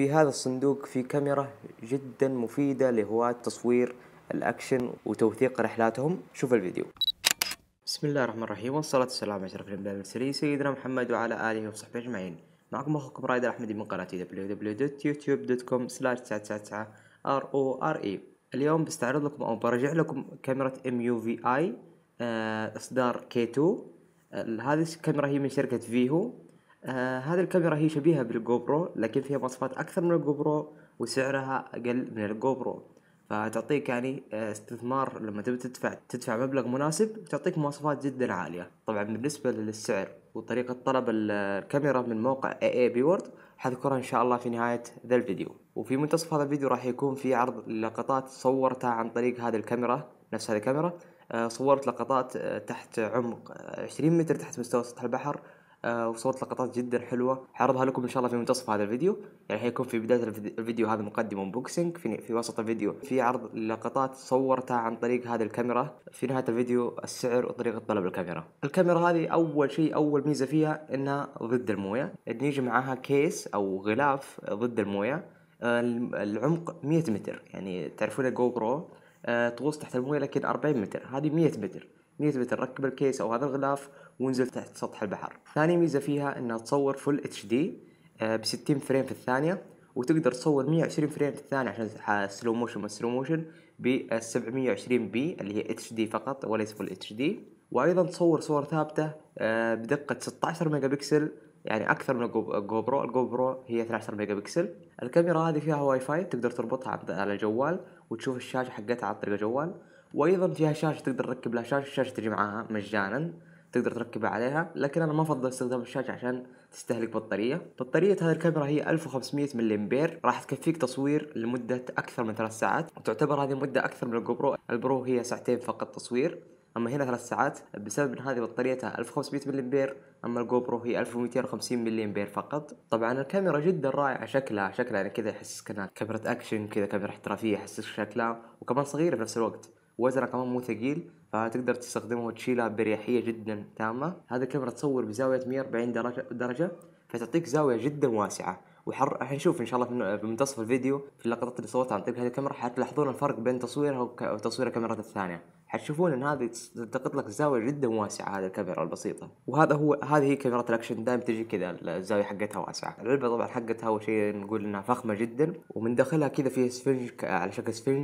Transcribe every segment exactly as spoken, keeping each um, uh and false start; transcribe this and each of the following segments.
في هذا الصندوق في كاميرا جدا مفيدة لهواة تصوير الأكشن وتوثيق رحلاتهم. شوف الفيديو. بسم الله الرحمن الرحيم، والصلاة والسلام على أشرف الأنبياء والمرسلين سيدنا محمد وعلى آله وصحبه أجمعين. معكم أخوكم رائد الأحمدي من قناة دبليو دبليو دبليو دوت يوتيوب دوت كوم سلاش تسعة تسعة تسعة آر أو آر إي. اليوم بستعرض لكم أو برجع لكم كاميرا إم يو في آي إصدار كي تو. هذه الكاميرا هي من شركة فيهو. آه هذه الكاميرا هي شبيهة بالجو برو، لكن فيها مواصفات أكثر من الجو برو وسعرها أقل من الجو برو، فتعطيك يعني استثمار لما تبي تدفع تدفع مبلغ مناسب، تعطيك مواصفات جدا عالية. طبعا بالنسبة للسعر وطريقة طلب الكاميرا من موقع اي اي بيورد حذكرها ان شاء الله في نهاية ذا الفيديو. وفي منتصف هذا الفيديو راح يكون في عرض لقطات صورتها عن طريق هذه الكاميرا، نفس هذه الكاميرا. صورت لقطات تحت عمق عشرين متر تحت مستوى سطح البحر، آه وصوت لقطات جدا حلوة حعرضها لكم إن شاء الله في منتصف هذا الفيديو. يعني حيكون في بداية الفيديو هذا مقدم انبوكسنج، في, في وسط الفيديو في عرض لقطات صورتها عن طريق هذه الكاميرا، في نهاية الفيديو السعر وطريقة طلب الكاميرا. الكاميرا هذه أول شيء أول ميزة فيها إنها ضد الموية، إن يجي معها كيس أو غلاف ضد الموية. آه العمق مية متر، يعني تعرفون الجو برو آه تغوص تحت الموية لكن أربعين متر، هذه مية متر. مية متر ركب الكيس أو هذا الغلاف وانزل تحت سطح البحر. ثاني ميزة فيها انها تصور فل اتش دي بستين فريم في الثانية، وتقدر تصور مية وعشرين فريم في الثانية عشان سلو موشن والسلو موشن ب سبعمية وعشرين بي اللي هي اتش دي فقط وليس فل اتش دي. وايضا تصور صور ثابتة بدقة ستة عشر ميجا بكسل، يعني اكثر من الجو برو. الجو برو هي اثنا عشر ميجا بكسل. الكاميرا هذه فيها واي فاي، تقدر تربطها على الجوال وتشوف الشاشة حقتها عن طريق الجوال. وايضا فيها شاشة تقدر تركب لها شاشة، الشاشة تجي معاها مجانا تقدر تركبها عليها، لكن انا ما افضل استخدام الشاشة عشان تستهلك بطارية. بطارية هذه الكاميرا هي ألف وخمسمية ملي امبير، راح تكفيك تصوير لمدة اكثر من ثلاث ساعات، وتعتبر هذه مدة اكثر من الجو برو. البرو هي ساعتين فقط تصوير، اما هنا ثلاث ساعات بسبب ان هذه بطاريتها ألف وخمسمية ملي امبير، اما الجو برو هي ألف ومئتين وخمسين ملي امبير فقط. طبعا الكاميرا جدا رائعة، شكلها شكلها يعني كذا يحسسك انها كاميرا اكشن، كذا كاميرا احترافية يحسسك شكلها، وكمان صغيرة في نفس الوقت، وزنها كمان مو ثقيل، فتقدر تستخدمها وتشيلها بريحية جدا تامة. هذه الكاميرا تصور بزاوية مية وأربعين درجة درجة فتعطيك زاوية جدا واسعة. وحر حنشوف ان شاء الله في منتصف الفيديو في اللقطات اللي صورتها عن طريق هذه الكاميرا حتلاحظون الفرق بين تصويرها وتصوير الكاميرات الثانية، حتشوفون ان هذه تلتقط لك زاوية جدا واسعة هذه الكاميرا البسيطة. وهذا هو هذه هي كاميرات الاكشن، دائما تجي كذا الزاوية حقتها واسعة. العلبة طبعا حقتها اول شيء نقول انها فخمة جدا، ومن داخلها كذا فيه سفنج على شكل سفنج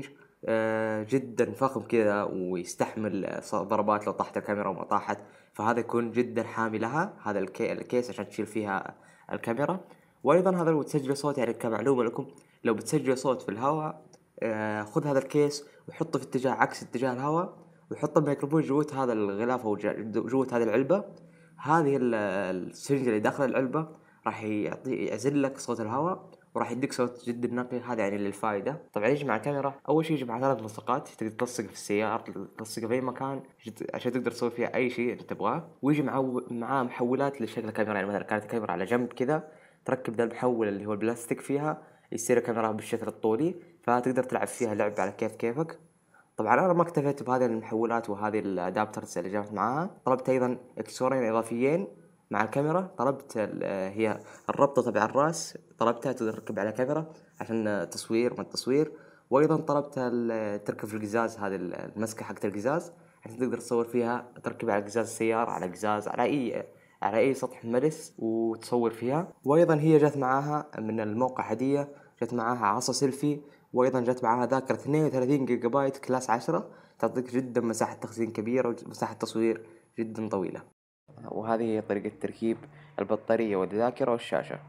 آه جدا فخم كذا، ويستحمل ضربات لو طاحت الكاميرا وما طاحت، فهذا يكون جدا حامي لها هذا الكي الكيس عشان تشيل فيها الكاميرا. وايضا هذا لو تسجل صوت، يعني كمعلومة لكم، لو بتسجل صوت في الهواء آه خذ هذا الكيس وحطه في اتجاه عكس اتجاه الهواء، وحط الميكروفون جوة هذا الغلاف او جوة هذه العلبة. هذه السفنج اللي داخل العلبة راح يعطي يعزل لك صوت الهواء وراح يديك صوت جدا نقي، هذا يعني للفائدة. طبعا يجي مع الكاميرا أول شيء يجي مع ثلاث ملصقات تقدر تلصقها في السيارة، تلصقها في أي مكان عشان تقدر تسوي فيها أي شيء أنت تبغاه. ويجي معاه معاه محولات لشكل الكاميرا، يعني مثلا كانت الكاميرا على جنب كذا تركب ذا المحول اللي هو البلاستيك فيها يصير الكاميرا بالشكل الطولي، فتقدر تلعب فيها لعب على كيف كيفك. طبعا انا ما اكتفيت بهذه المحولات وهذه الادابترز اللي جابت معاها، طلبت ايضا اكسسوارين اضافيين مع الكاميرا. طلبت هي الربطة تبع الراس، طلبتها تركب على كاميرا عشان تصوير من التصوير. وايضا طلبت تركب في القزاز، هذه المسكة حقت القزاز عشان تقدر تصور فيها، تركب على قزاز السيارة، على قزاز، على اي على اي سطح ملس وتصور فيها. وايضا هي جت معاها من الموقع هدية، جت معاها عصا سيلفي، وايضا جت معاها ذاكرة اثنين وثلاثين جيجا بايت كلاس عشرة، تعطيك جدا مساحة تخزين كبيرة ومساحة تصوير جدا طويلة. وهذه هي طريقة تركيب البطارية والذاكرة والشاشة.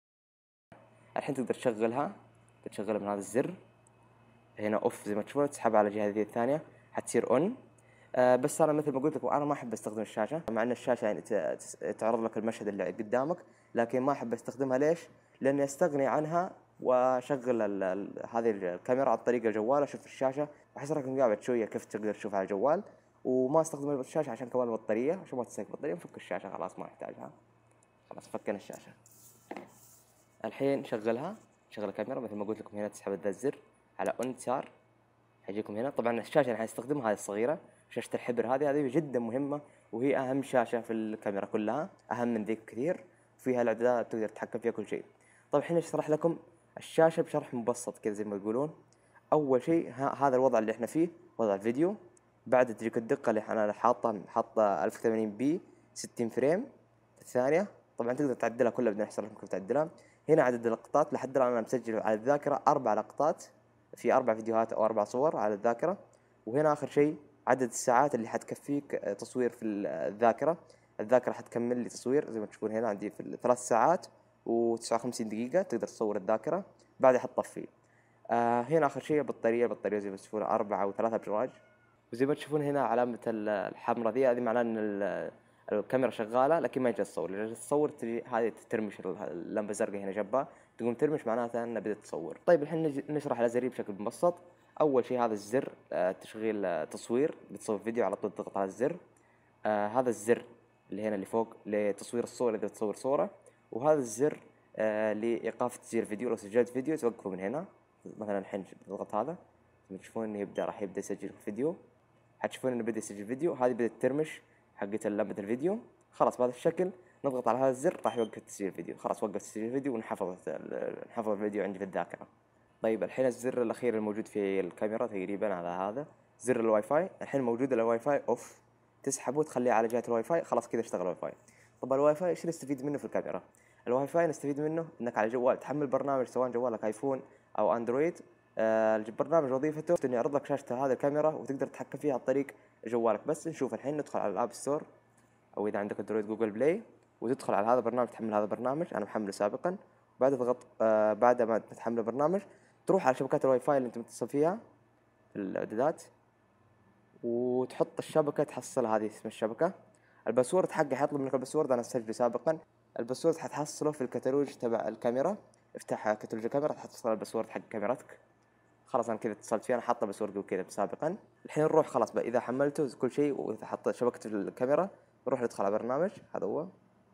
الحين تقدر تشغلها، تشغلها من هذا الزر هنا اوف زي ما تشوفون، تسحبها على الجهة الثانية حتصير اون. آه بس انا مثل ما قلت لكم انا ما احب استخدم الشاشة، مع ان الشاشة يعني تعرض لك المشهد اللي قدامك، لكن ما احب استخدمها. ليش؟ لاني استغني عنها واشغل هذه الكاميرا عن طريق الجوال، اشوف الشاشة واحس انك قاعد شوية كيف تقدر تشوفها على الجوال، وما استخدم الشاشة عشان كمان البطارية، عشان ما تستهلك بطارية. نفك الشاشة خلاص ما نحتاجها، خلاص فكنا الشاشة. الحين شغلها، شغل الكاميرا مثل ما قلت لكم هنا تسحب ذا الزر على اون صار حيجيكم هنا. طبعا الشاشة اللي حنستخدمها هذه الصغيرة، شاشة الحبر هذه هذه جدا مهمة، وهي أهم شاشة في الكاميرا كلها، أهم من ذيك كثير، فيها الإعدادات تقدر تتحكم فيها كل شيء. طيب الحين أشرح لكم الشاشة بشرح مبسط كذا زي ما يقولون. أول شيء هذا الوضع اللي إحنا فيه، وضع الفيديو. بعد تجيك الدقة اللي أنا حاطة حاطة ألف وثمانين بي ستين فريم في الثانية. طبعا تقدر تعدلها كلها، بدنا نحصل لكم كيف تعدلها. هنا عدد اللقطات، لحد الآن أنا مسجل على الذاكرة أربع لقطات في أربع فيديوهات أو أربع صور على الذاكرة. وهنا آخر شيء عدد الساعات اللي حتكفيك تصوير في الذاكرة. الذاكرة حتكمل لي تصوير زي ما تشوفون هنا عندي في ثلاث ساعات وتسعة وخمسين دقيقة تقدر تصور الذاكرة، بعدها حتطفي. آه هنا آخر شيء البطارية، البطارية زي ما تشوفون أربعة أو ثلاثة أبراج. وزي ما تشوفون هنا علامة الحمراء ذي، هذه معناه إن الكاميرا شغالة لكن ما جالس تصور. إذا تصور تجي هذه ترمش اللمبة الزرقاء هنا جنبها، تقوم ترمش معناتها إنها بدأت تصور. طيب الحين نشرح الأزرار بشكل مبسط. أول شيء هذا الزر آه تشغيل آه تصوير، بتصور فيديو على طول تضغط على الزر. آه هذا الزر اللي هنا اللي فوق لتصوير الصورة إذا تصور صورة. وهذا الزر آه لإيقاف تسجيل فيديو، لو سجلت فيديو توقفه من هنا. مثلا الحين تضغط هذا تشوفون إنه يبدأ راح يبدأ يسجل فيديو. حتشوفون إنه بدأ يسجل فيديو، هذه بدأت ترمش حقت لمبة الفيديو. خلاص بهذا الشكل نضغط على هذا الزر راح يوقف تسجيل الفيديو. خلاص وقف تسجيل الفيديو ونحفظ نحفظ الفيديو عندي في الذاكرة. طيب الحين الزر الأخير الموجود في الكاميرا تقريبا على هذا زر الواي فاي. الحين موجود الواي فاي أوف، تسحبه وتخليه على جهة الواي فاي. خلاص كذا اشتغل الواي فاي. طب الواي فاي ايش نستفيد منه في الكاميرا؟ الواي فاي نستفيد منه انك على جوال تحمل برنامج، سواء جوالك ايفون او اندرويد. آه البرنامج وظيفته انه يعرض لك شاشة هذه الكاميرا وتقدر تتحكم فيها عن طريق جوالك. بس نشوف الحين ندخل على الاب ستور، او اذا عندك اندرويد جوجل بلاي، وتدخل على هذا البرنامج، تحمل هذا البرنامج انا محمله سابقا. وبعد تضغط آه بعد ما تحمل البرنامج تروح على شبكات الواي فاي اللي انت متصل فيها في الاعدادات، وتحط الشبكة تحصل هذه اسم الشبكة. الباسورد حقه حيطلب منك الباسورد، انا مسجله سابقا. الباسورد حتحصله في الكتالوج تبع الكاميرا، افتح كتالوج الكاميرا تحصل الباسورد حق كاميرتك. خلاص انا كذا اتصلت فيه، انا حاطه باسورد وكذا سابقا. الحين نروح خلاص بقى اذا حملته كل شيء واذا حطيت شبكة الكاميرا نروح ندخل على برنامج. هذا هو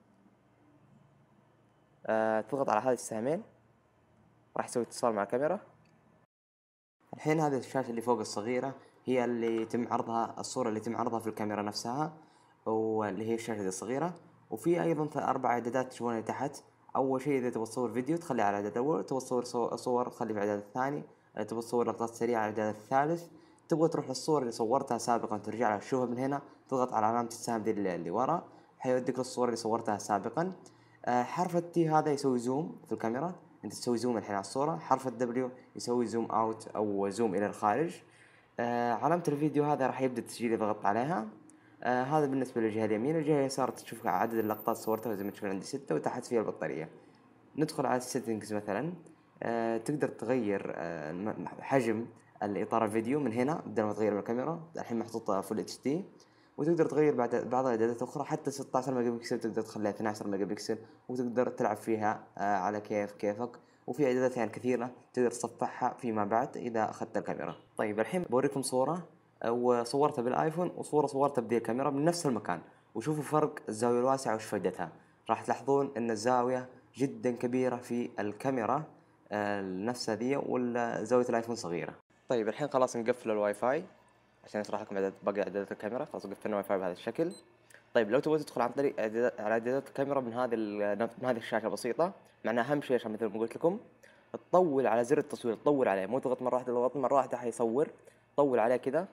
آه تضغط على هذه السهمين راح يسوي اتصال مع الكاميرا. الحين هذه الشاشة اللي فوق الصغيرة هي اللي يتم عرضها الصورة اللي يتم عرضها في الكاميرا نفسها، واللي هي الشاشة الصغيرة. وفي أيضا أربع إعدادات تشوفونها تحت. أول شيء إذا تبغى تصور فيديو تخليه على الإعداد الأول، تبغى تصور صور تخليه في الإعداد الثاني، تبغى تصور لقطات سريعة على الإعداد الثالث. تبغى تروح للصور اللي صورتها سابقا ترجع لها تشوفها من هنا، تضغط على علامة السهم دي اللي, اللي ورا حيوديك للصور اللي صورتها سابقا. آه حرف التي هذا يسوي زوم في الكاميرا، انت تسوي زوم الحين على الصورة. حرف الدبليو يسوي زوم اوت او زوم الى الخارج. آه علامة الفيديو هذا راح يبدأ التسجيل إذا ضغطت عليها. آه هذا بالنسبة للجهة اليمين. الجهة اليسار تشوف عدد اللقطات صورتها زي ما تشوفون عندي ستة، وتحت فيها البطارية. ندخل على السيتنجز مثلا. آه تقدر تغير آه حجم الإطار الفيديو من هنا بدل ما تغير من الكاميرا. الحين محطوطة فول اتش دي. وتقدر تغير بعد بعض الإعدادات الأخرى حتى ستة عشر ميجا بكسل تقدر تخليها اثني عشر ميجا بكسل، وتقدر تلعب فيها آه على كيف كيفك. وفي إعدادات يعني كثيرة تقدر تصفحها فيما بعد إذا أخذت الكاميرا. طيب الحين بوريكم صورة وصورتها بالآيفون وصورة صورتها بدي الكاميرا من نفس المكان، وشوفوا فرق الزاوية الواسعة وش فائدتها. راح تلاحظون أن الزاوية جدا كبيرة في الكاميرا آه نفسها ذي، والزاوية الآيفون صغيرة. طيب الحين خلاص نقفل الواي فاي عشان اشرح لكم اعدادات باقي اعدادات الكاميرا. خلاص قفلنا الواي فاي بهذا الشكل. طيب لو تبغى تدخل عن طريق إعدادات على اعدادات الكاميرا من هذه من هذه الشاشه بسيطه، معناها اهم شيء عشان مثل ما قلت لكم تطول على زر التصوير، تطول عليه، مو تضغط مره واحده. تضغط مره واحده حيصور، طول عليه كذا.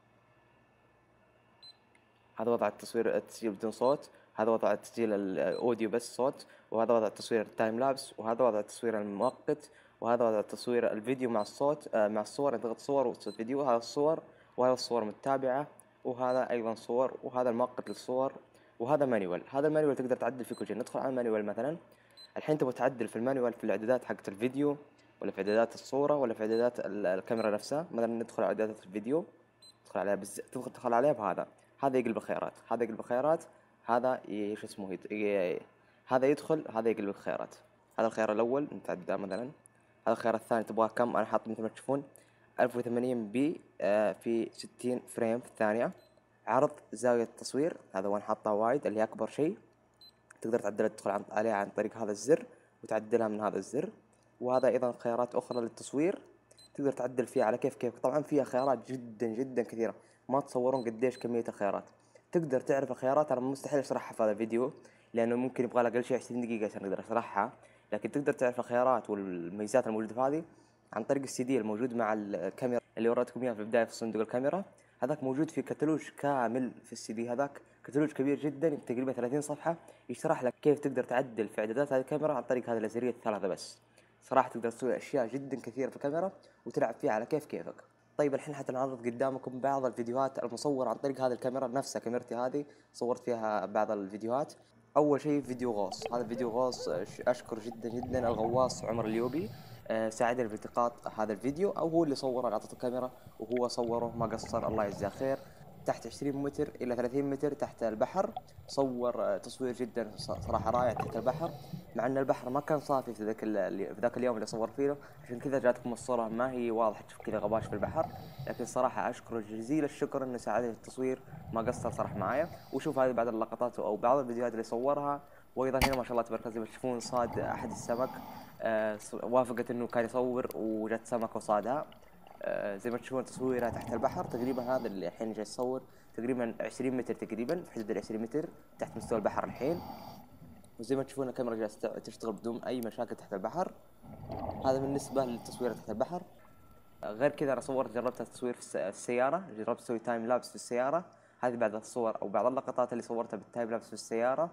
هذا وضع التصوير التسجيل بدون صوت، هذا وضع التسجيل الاوديو بس صوت، وهذا وضع التصوير التايم لابس، وهذا وضع التصوير المؤقت، وهذا وضع التصوير الفيديو مع الصوت آه مع الصور. تضغط صور وتصوت فيديو. هذا الصور، وهذا الصور متابعة، وهذا أيضا صور، وهذا المؤقت للصور، وهذا مانيوال. هذا المانيوال تقدر تعدل فيه كل شيء. ندخل على المانيوال مثلا. الحين تبغى تعدل في المانيوال في الإعدادات حقت الفيديو، ولا في إعدادات الصورة، ولا في إعدادات الكاميرا نفسها. مثلا ندخل على إعدادات الفيديو، تدخل عليها بز... تدخل عليها بهذا. هذا يقلب الخيارات، هذا يقلب الخيارات، هذا ايش اسمه يد... ي... هذا يدخل، هذا يقلب الخيارات. هذا الخيار الأول نتعدى مثلا. هذا الخيار الثاني تبغاه كم؟ أنا حاط مثل ما تشوفون ألف وثمانين بي آه في ستين فريم في الثانية. عرض زاوية التصوير هذا وين حاطها وايد اللي أكبر شيء. تقدر تعدلها، تدخل عن... عليها عن طريق هذا الزر وتعدلها من هذا الزر. وهذا أيضا خيارات أخرى للتصوير تقدر تعدل فيها على كيف كيف. طبعا فيها خيارات جدا جدا كثيرة، ما تصورون قديش كمية الخيارات. تقدر تعرف الخيارات. أنا مستحيل أشرحها في هذا الفيديو لأنه ممكن يبغى لها أقل شيء عشرين دقيقة عشان أقدر أشرحها. لكن تقدر تعرف الخيارات والميزات الموجودة في هذه عن طريق السي دي الموجود مع الكاميرا اللي وريتكم اياه في البداية في صندوق الكاميرا. هذاك موجود في كتالوج كامل في السي دي، هذاك كتالوج كبير جدا تقريبا ثلاثين صفحة، يشرح لك كيف تقدر تعدل في اعدادات هذه الكاميرا عن طريق هذه الأزرية الثلاثة بس. صراحة تقدر تسوي أشياء جدا كثيرة في الكاميرا وتلعب فيها على كيف كيفك. طيب الحين حتنعرض قدامكم بعض الفيديوهات المصورة عن طريق هذه الكاميرا نفسها، كاميرتي هذه صورت فيها بعض الفيديوهات. أول شيء فيديو غوص، هذا فيديو غوص أشكر جدا جدا الغواص عمر اليوبي، أه ساعدني في التقاط هذا الفيديو، أو هو اللي صوره، أنا أعطيته الكاميرا وهو صوره ما قصر الله يجزاه خير. تحت عشرين متر إلى ثلاثين متر تحت البحر، صور تصوير جدا صراحة رائع تحت البحر، مع أن البحر ما كان صافي في ذاك في ذاك اليوم اللي صور فيه، عشان كذا جاتكم الصورة ما هي واضحة، تشوف كذا غباش في البحر. لكن صراحة أشكره جزيل الشكر إنه ساعدني في التصوير، ما قصر صراحة معايا. وشوف هذه بعض اللقطات أو بعض الفيديوهات اللي صورها. وأيضا هنا ما شاء الله تبارك الله تشوفون صاد أحد السمك، آه وافقت إنه كان يصور وجت سمك وصادها. آه زي ما تشوفون تصويرها تحت البحر تقريبا، هذا اللي الحين جاي يصور تقريبا عشرين متر، تقريبا في حدود العشرين متر تحت مستوى البحر الحين. وزي ما تشوفون الكاميرا جالسة تشتغل بدون أي مشاكل تحت البحر. هذا بالنسبة للتصوير تحت البحر. غير كذا أنا صورت جربت التصوير في السيارة، جربت أسوي تايم لابس في السيارة. هذه بعض الصور أو بعض اللقطات اللي صورتها بالتايم لابس في السيارة.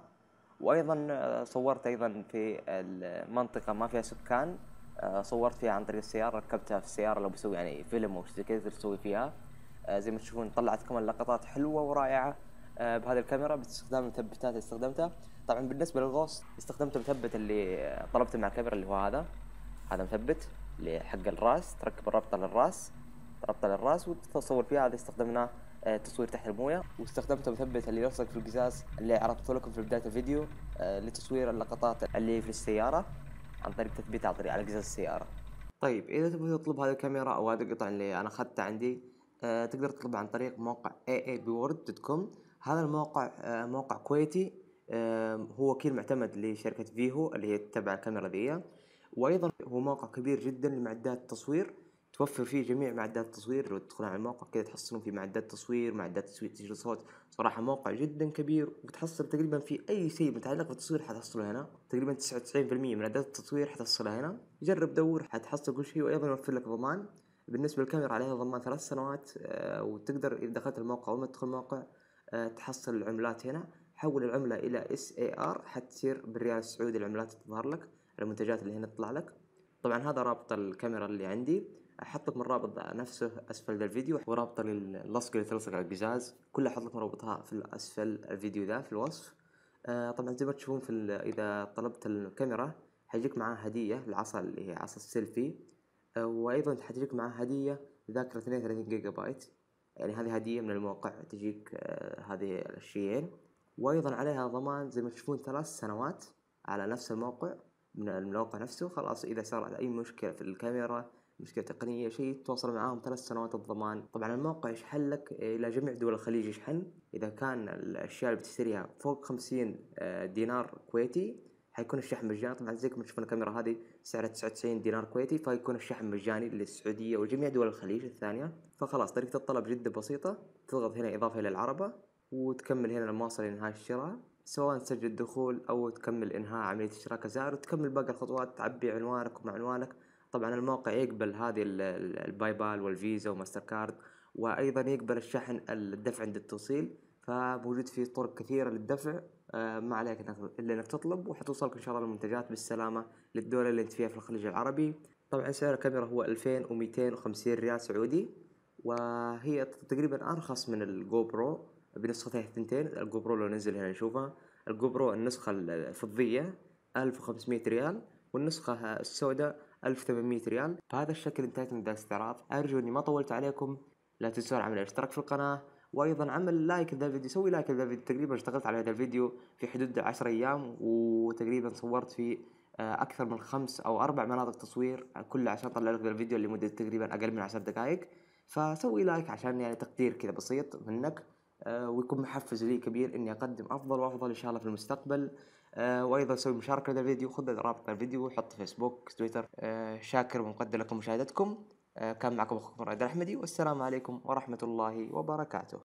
وأيضا صورت أيضا في المنطقة ما فيها سكان، صورت فيها عن طريق السيارة، ركبتها في السيارة لو بسوي يعني فيلم أو شيء كذا تسوي فيها. زي ما تشوفون طلعت كمان لقطات حلوة ورائعة بهذه الكاميرا باستخدام المثبتات اللي استخدمتها. طبعا بالنسبة للغوص استخدمت المثبت اللي طلبته مع الكاميرا اللي هو هذا هذا مثبت اللي حق الراس، تركب الرابطة للراس رابطة للراس وتصور فيها. هذا استخدمناه تصوير تحت الموية. واستخدمت مثبت اللي يلصق في القزاز اللي عرضته لكم في بداية الفيديو لتصوير اللقطات اللي في السيارة عن طريق تثبيتها على طريق على قزاز السيارة. طيب إذا تبغى تطلب هذه الكاميرا أو هذه القطع اللي أنا أخذتها عندي، أه تقدر تطلبها عن طريق موقع إيه إيه بورد دوت كوم. هذا الموقع أه موقع كويتي، أه هو وكيل معتمد لشركة فيهو اللي هي تتبع الكاميرا ذي. وأيضا هو موقع كبير جدا لمعدات التصوير، توفر فيه جميع معدات التصوير. لو تدخلون على الموقع كذا تحصلون فيه معدات تصوير، معدات تسجيل صوت. صراحة موقع جدا كبير وتحصل تقريبا في أي شيء متعلق بالتصوير حتحصله هنا. تقريبا تسعة وتسعين بالمية من معدات التصوير حتحصلها هنا. جرب دور حتحصل كل شيء. وأيضا يوفر لك ضمان. بالنسبة للكاميرا عليها ضمان ثلاث سنوات. آه وتقدر إذا دخلت الموقع وما تدخل الموقع آه تحصل العملات هنا. حول العملة إلى إس إيه آر حتصير بالريال السعودي العملات تظهر لك، المنتجات اللي هنا تطلع لك. طبعا هذا رابط الكاميرا اللي عندي، احط لكم الرابط نفسه اسفل الفيديو، ورابط للصق اللي تلصق على القزاز كلها احط لكم رابطها في اسفل الفيديو ذا في الوصف. آه طبعا زي ما تشوفون في اذا طلبت الكاميرا حيجيك معاه هديه العصا اللي هي عصا السيلفي. آه وايضا حتجيك معاه هديه ذاكره اثنين وثلاثين جيجا بايت، يعني هذه هديه من الموقع تجيك آه هذه الاشيين. وايضا عليها ضمان زي ما تشوفون ثلاث سنوات على نفس الموقع من الموقع نفسه. خلاص إذا صار أي مشكلة في الكاميرا، مشكلة تقنية شيء، تواصل معاهم ثلاث سنوات الضمان. طبعا الموقع يشحن لك إلى جميع دول الخليج، يشحن إذا كان الأشياء اللي بتشتريها فوق خمسين دينار كويتي حيكون الشحن مجاني. طبعا زي ما تشوفون الكاميرا هذه سعرها تسعة وتسعين دينار كويتي، فيكون الشحن مجاني للسعودية وجميع دول الخليج الثانية. فخلاص طريقة الطلب جدا بسيطة، تضغط هنا إضافة للعربة وتكمل هنا المواصل لإنهاء الشراء، سواء تسجل الدخول أو تكمل إنهاء عملية الشراء كزائر، وتكمل باقي الخطوات، تعبي عنوانك ومع عنوانك. طبعا الموقع يقبل هذه الباي بال والفيزا وماستر كارد، وأيضا يقبل الشحن الدفع عند التوصيل. فموجود فيه طرق كثيرة للدفع، آه ما عليك إلا إنك تطلب وحتوصلك إن شاء الله المنتجات بالسلامة للدولة اللي أنت فيها في الخليج العربي. طبعا سعر الكاميرا هو ألفين ومئتين وخمسين ريال سعودي، وهي تقريبا أرخص من الجو برو بنسختها الثنتين. الجو برو لو ننزل هنا نشوفها، الجو برو النسخة الفضية ألف وخمسمئة ريال، والنسخة السوداء ألف وثمانمئة ريال. بهذا الشكل انتهيت من ذا الاستعراض. أرجو إني ما طولت عليكم. لا تنسون عمل الاشتراك في القناة، وأيضا عمل لايك لهذا الفيديو. سوي لايك لهذا الفيديو. تقريبا اشتغلت على هذا الفيديو في حدود عشر أيام، وتقريبا صورت فيه أكثر من خمس أو أربع مناطق تصوير كلها عشان أطلع لك الفيديو اللي مدة تقريبا أقل من عشر دقائق. فسوي لايك عشان يعني تقدير كذا بسيط منك، آه ويكون محفز لي كبير إني أقدم أفضل وأفضل إن شاء الله في المستقبل. آه وأيضا سوي مشاركة لهذا الفيديو، خذ رابط الفيديو وحط فيسبوك تويتر. آه شاكر ومقدر لكم مشاهدتكم. آه كان معكم أخوكم رائد الأحمدي، والسلام عليكم ورحمة الله وبركاته.